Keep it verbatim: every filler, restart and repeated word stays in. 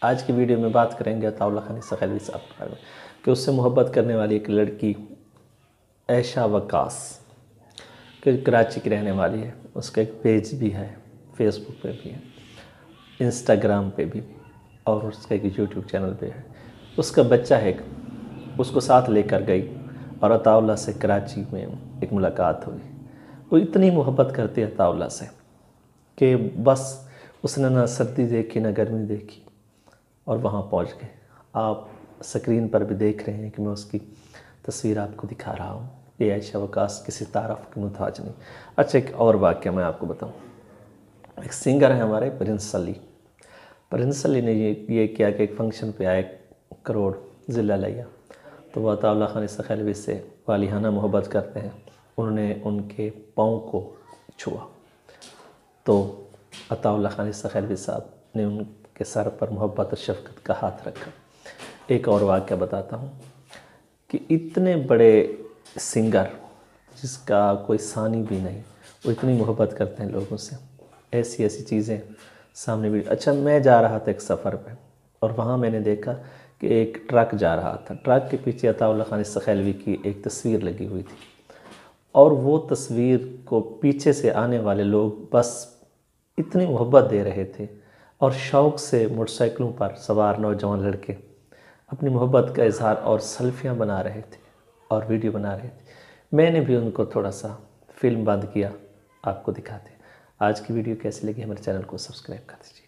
आज की वीडियो में बात करेंगे अताउल्लाह खान सखलवी साहब के बारे में कि उससे मोहब्बत करने वाली एक लड़की ऐशा वकास कि कराची की रहने वाली है। उसका एक पेज भी है, फेसबुक पे भी है, इंस्टाग्राम पे भी, और उसका एक यूट्यूब चैनल पे है। उसका बच्चा है, उसको साथ लेकर गई और अताउल्लाह से कराची में एक मुलाकात हुई। वो इतनी मोहब्बत करती है अताउल्लाह से कि बस उसने ना सर्दी देखी ना गर्मी देखी और वहाँ पहुँच गए। आप स्क्रीन पर भी देख रहे हैं कि मैं उसकी तस्वीर आपको दिखा रहा हूँ। ये ऐशा वकास किसी तारफ़ की मुहताज नहीं। अच्छा, एक और वाक़या मैं आपको बताऊँ। एक सिंगर है हमारे प्रिंस अली। प्रिंस अली ने ये ये किया कि एक फंक्शन पे आए करोड़ ज़िला लिया, तो वह अताउल्लाह खान सखलवी से वालिहाना मोहब्बत करते हैं। उन्होंने उनके पाँव को छुआ तो अताउल्लाह खान सखलवी साहब ने उनके सर पर मोहब्बत और शफ़क़त का हाथ रखा। एक और वाक़या बताता हूँ कि इतने बड़े सिंगर जिसका कोई सानी भी नहीं, वो इतनी मोहब्बत करते हैं लोगों से। ऐसी ऐसी चीज़ें सामने भी। अच्छा, मैं जा रहा था एक सफ़र पे और वहाँ मैंने देखा कि एक ट्रक जा रहा था। ट्रक के पीछे अताउल्लाह खान सखलवी की एक तस्वीर लगी हुई थी और वो तस्वीर को पीछे से आने वाले लोग बस इतनी मोहब्बत दे रहे थे और शौक़ से मोटरसाइकिलों पर सवार नौजवान लड़के अपनी मोहब्बत का इजहार और सेल्फियाँ बना रहे थे और वीडियो बना रहे थे। मैंने भी उनको थोड़ा सा फिल्म बंद किया, आपको दिखाते। आज की वीडियो कैसी लगी हमारे चैनल को सब्सक्राइब कर दीजिए।